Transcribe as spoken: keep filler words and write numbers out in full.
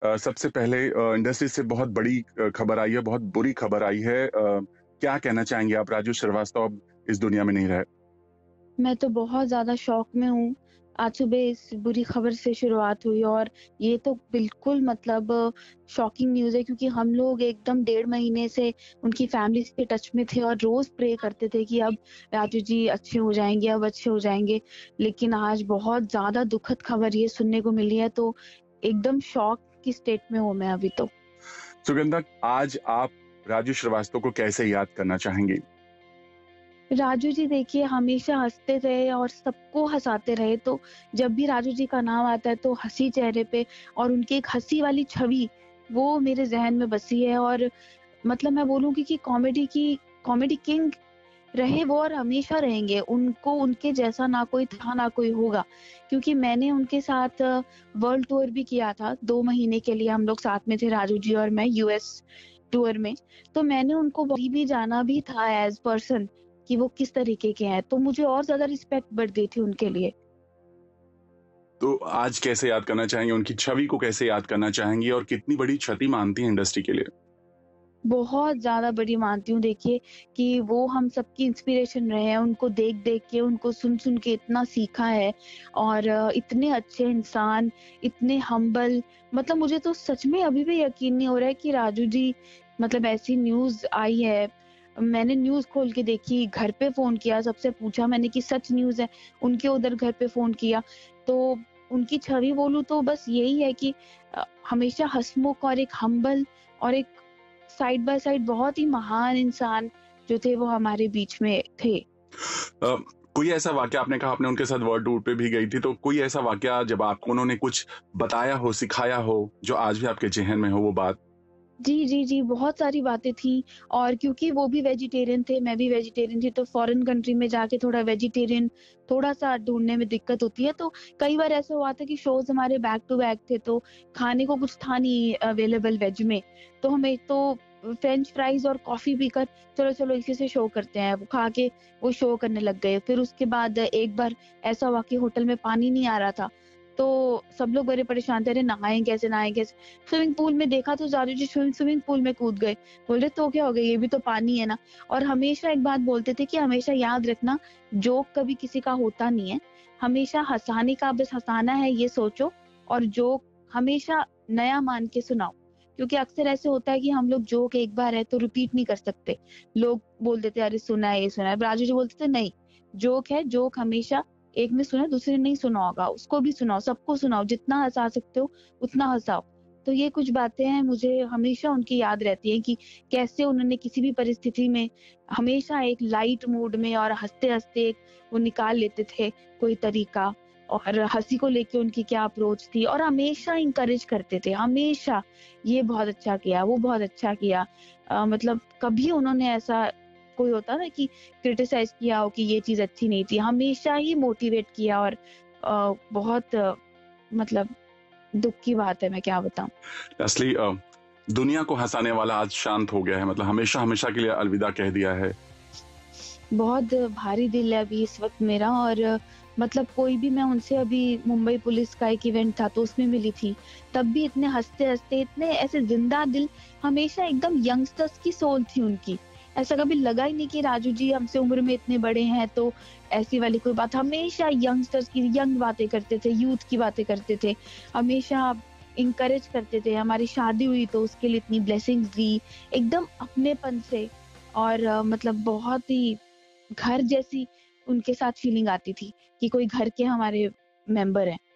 अ, सबसे पहले अ, इंडस्ट्री से बहुत बड़ी अ, खबर आई है, बहुत बुरी खबर आई है। अ, क्या कहना चाहेंगे आप? राजू श्रीवास्तव अब इस दुनिया में नहीं रहे। मैं तो बहुत ज़्यादा शॉक में हूँ। आज सुबह इस बुरी खबर से शुरुआत हुई और ये तो बिल्कुल मतलब शॉकिंग न्यूज़ है, क्योंकि हम लोग एकदम डेढ़ महीने से उनकी फैमिली से टच में थे और रोज़ प्रे करते थे कि अब राजू जी अच्छे हो जाएँगे, अब अच्छे हो जाएँगे। लेकिन आज बहुत ज़्यादा दुखद खबर ये सुनने को मिली है, तो एकदम शॉक की स्टेट में हूँ मैं अभी तो। सुगंधा, आज आप राजू श्रीवास्तव को कैसे याद करना चाहेंगी? राजू जी देखिए हमेशा हँसते रहे और सबको हँसाते रहे, तो जब भी राजू जी का नाम आता है तो हँसी चेहरे पे और उनकी एक हँसी वाली छवि वो मेरे ज़हन में बसी है। और मतलब मैं बोलूँगी कि कॉमेडी की कॉमेडी किंग रहे वो और हमेशा रहेंगे। उनको उनके जैसा ना कोई था, ना कोई होगा। क्योंकि मैंने उनके साथ वर्ल्ड टूर भी किया था, दो महीने के लिए हम लोग साथ में थे राजू जी और मैं यूएस टूर में। तो मैंने उनको वहीं भी जाना भी था एज़ पर्सन कि वो किस तरीके के हैं, तो मुझे और ज़्यादा रिस्पेक्ट बढ़ गई थी उनके लिए। तो आज कैसे याद करना चाहेंगे? उनकी छवि को कैसे याद करना चाहेंगी और कितनी बड़ी क्षति मानती हैं इंडस्ट्री के लिए? बहुत ज़्यादा बड़ी मानती हूँ देखिए कि वो हम सबकी इंस्पिरेशन रहे हैं, उनको देख-देख के, उनको सुन-सुन के इतना सीखा है और अ, इतने अच्छे इंसान, इतने हम्बल। मतलब मुझे तो सच में अभी भी यकीन नहीं हो रहा है कि राजू जी मतलब ऐसी न्यूज़ आई है। मैंने न्यूज़ खोल के देखी, घर पे फ़ोन किया, सबसे पूछा मैंने कि सच न्यूज़ है, उनके उधर घर पे फ़ोन किया, तो उनकी छवि बोलूँ तो बस यही है कि अ, हमेशा हँसमुख और एक हम्बल और एक साइड बाय साइड बहुत ही महान इंसान जो थे वो हमारे बीच में थे। अ, कोई ऐसा वाकया, आपने कहा आपने उनके साथ वर्ल्ड टूर पे भी गई थी, तो कोई ऐसा वाकया जब आपको उन्होंने कुछ बताया हो, सिखाया हो, जो आज भी आपके ज़हन में हो वो बात? जी, जी, जी, बहुत सारी बातें थी और क्योंकि वो भी वेजिटेरियन थे, मैं भी वेजिटेरियन थी, तो फॉरेन कंट्री में जाके थोड़ा वेजिटेरियन थोड़ा-सा ढूँढने में दिक्कत होती है। तो कई बार ऐसा हुआ था कि शोज़ हमारे बैक टू बैक थे, तो खाने को कुछ था नहीं अवेलेबल वेज में। तो हमें तो फ्रेंच फ्राइज़ और कॉफ़ी पीकर चलो, चलो इसी से शो करते हैं, वो खा के वो शो करने लग गए। फिर उसके बाद एक बार ऐसा हुआ कि होटल में पानी नहीं आ रहा था, तो सब लोग बड़े परेशान थे, अरे नहाएँ कैसे, नहाएँ कैसे? स्विमिंग पूल में देखा तो जादू जी स्विम स्विमिंग पूल में कूद गए। बोल रहे तो क्या हो गया, ये भी तो पानी है ना। और हमेशा एक बात बोलते थे कि हमेशा याद रखना, जोक कभी किसी का होता नहीं है। हमेशा हँसाने का बस हँसाना है ये सोचो और जोक हमेशा नया मान के सुनाओ। क्योंकि अक्सर ऐसे होता है कि हम लोग जोक एक बार है तो रिपीट नहीं कर सकते। लोग बोल देते हैं अरे सुना है, ये सुना है। राजू जी बोलते थे नहीं, जोक है, जोक हमेशा एक ने सुना दूसरे ने नहीं सुना होगा, उसको भी सुनाओ, सबको सुनाओ, जितना हँसा सकते हो उतना हँसाओ। तो ये कुछ बातें हैं मुझे हमेशा उनकी याद रहती हैं कि कैसे उन्होंने किसी भी परिस्थिति में हमेशा एक लाइट मूड में और हँसते-हँसते वो निकाल लेते थे कोई तरीका और हँसी को लेके उनकी क्या अप्रोच थी और हमेशा एनकरेज करते थे, हमेशा ये बहुत अच्छा किया, वो बहुत अच्छा किया। अ, मतलब कभी उन्होंने ऐसा कोई होता है ना कि क्रिटिसाइज़ किया हो कि ये चीज़ अच्छी नहीं थी, हमेशा ही मोटिवेट किया और अ, बहुत अ, मतलब दुःख की बात है, मैं क्या बताऊँ। असली अ, दुनिया को हँसाने वाला आज शांत हो गया है, मतलब हमेशा-हमेशा के लिए अलविदा कह दिया है। बहुत भारी दिल है अभी इस वक़्त मेरा और मतलब कोई भी मैं उनसे अभी मुंबई पुलिस का एक इवेंट था तो उसमें मिली थी। तब भी इतने हँसते-हँसते, इतने ऐसे ज़िंदा दिल, हमेशा एकदम यंगस्टर्स की सोल थी उनकी। ऐसा कभी लगा ही नहीं कि राजू जी हमसे उम्र में इतने बड़े हैं तो ऐसी वाली कोई बात। हमेशा यंगस्टर्स की यंग बातें करते थे, यूथ की बातें करते थे। हमेशा एनकरेज करते थे। हमारी शादी हुई तो उसके लिए इतनी ब्लेसिंग्स दी, एकदम अपनेपन से और अ, मतलब बहुत ही घर जैसी उनके साथ फीलिंग आती थी कि कोई घर के हमारे मेंबर हैं।